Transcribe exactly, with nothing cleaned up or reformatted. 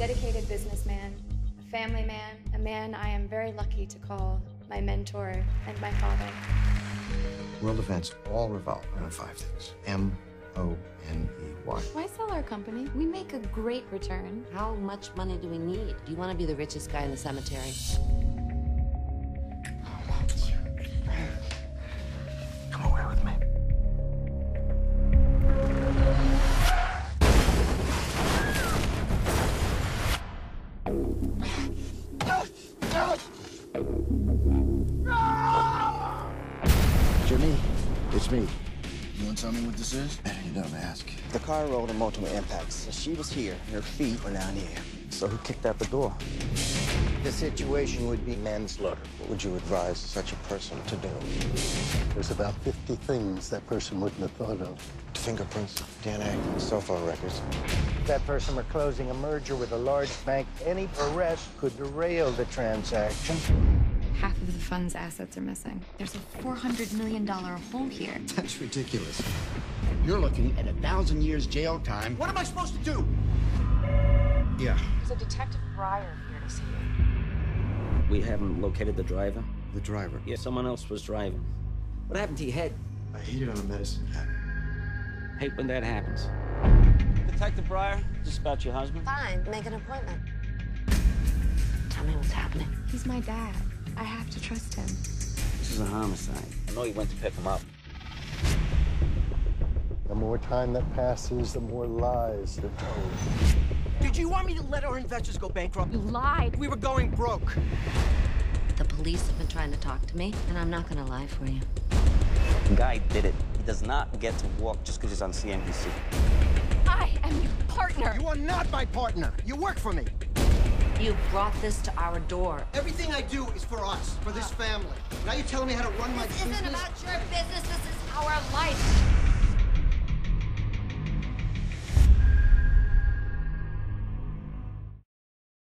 dedicated businessman, a family man, a man I am very lucky to call my mentor and my father. World events all revolve around five things. M O N E Y. Why sell our company? We make a great return. How much money do we need? Do you want to be the richest guy in the cemetery? Come away with me. Jimmy, it's me. You want to tell me what this is? Better you don't ask. The car rolled in multiple impacts. She was here, and her feet were down here. So who kicked out the door? The situation would be manslaughter. What would you advise such a person to do? There's about fifty things that person wouldn't have thought of. Fingerprints, D N A, cell phone records. If that person were closing a merger with a large bank, any arrest could derail the transaction. Half of the fund's assets are missing. There's a four hundred million dollar hole here. That's ridiculous. You're looking at a thousand years jail time. What am I supposed to do? Yeah. There's a Detective Breyer here to see you. We haven't located the driver. The driver. Yeah, someone else was driving. What happened to your head? I hit it on a medicine cabinet. Hate when that happens. Detective Breyer, is this about your husband? Fine, make an appointment. Tell me what's happening. He's my dad. I have to trust him. This is a homicide. I know you went to pick him up. The more time that passes, the more lies they're told. Did you want me to let our investors go bankrupt? You lied. We were going broke. The police have been trying to talk to me, and I'm not gonna lie for you. The guy did it. He does not get to walk just because he's on C N B C. I am your partner. You are not my partner. You work for me. You brought this to our door. Everything I do is for us, for this family. Now you're telling me how to run my This business? isn't about your business, this is our life.